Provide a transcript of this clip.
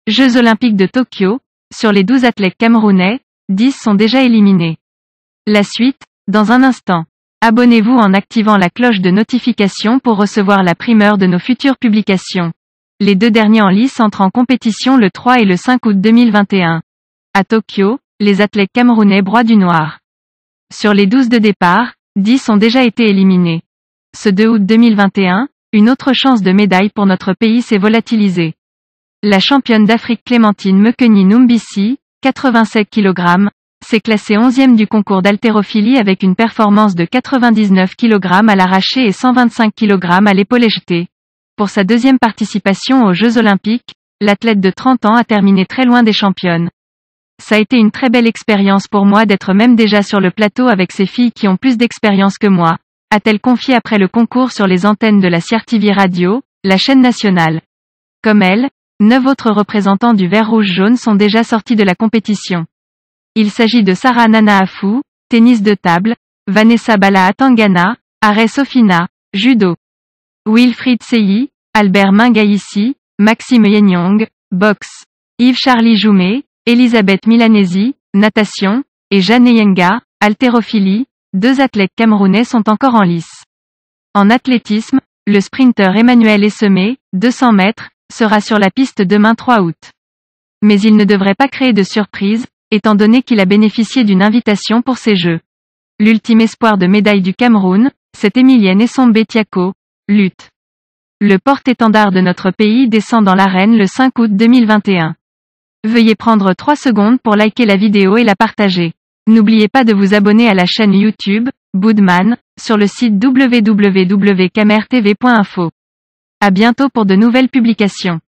Jeux olympiques de Tokyo, sur les 12 athlètes camerounais, 10 sont déjà éliminés. La suite, dans un instant. Abonnez-vous en activant la cloche de notification pour recevoir la primeur de nos futures publications. Les 2 derniers en lice entrent en compétition le 3 et le 5 août 2021. À Tokyo, les athlètes camerounais broient du noir. Sur les 12 de départ, 10 ont déjà été éliminés. Ce 2 août 2021, une autre chance de médaille pour notre pays s'est volatilisée. La championne d'Afrique Clémentine Mekenyi Numbisi, 87 kg, s'est classée 11e du concours d'haltérophilie avec une performance de 99 kg à l'arraché et 125 kg à l'épaule jetée. Pour sa deuxième participation aux Jeux Olympiques, l'athlète de 30 ans a terminé très loin des championnes. Ça a été une très belle expérience pour moi d'être même déjà sur le plateau avec ces filles qui ont plus d'expérience que moi, a-t-elle confié après le concours sur les antennes de la CRTV Radio, la chaîne nationale. Comme elle, 9 autres représentants du vert rouge-jaune sont déjà sortis de la compétition. Il s'agit de Sarah Nana-Afou, tennis de table, Vanessa Bala Atangana, Arès Sofina, judo. Wilfried Seyi, Albert Mingaïssi, Maxime Yenyong, boxe. Yves-Charlie Joumet, Elisabeth Milanesi, natation, et Jeanne Eyenga, haltérophilie. 2 athlètes camerounais sont encore en lice. En athlétisme, le sprinter Emmanuel Essemé, 200 mètres, sera sur la piste demain 3 août. Mais il ne devrait pas créer de surprise, étant donné qu'il a bénéficié d'une invitation pour ces Jeux. L'ultime espoir de médaille du Cameroun, c'est Emilienne Essombe Tiako, lutte. Le porte-étendard de notre pays descend dans l'arène le 5 août 2021. Veuillez prendre 3 secondes pour liker la vidéo et la partager. N'oubliez pas de vous abonner à la chaîne YouTube, Boudman, sur le site www.camertv.info. À bientôt pour de nouvelles publications.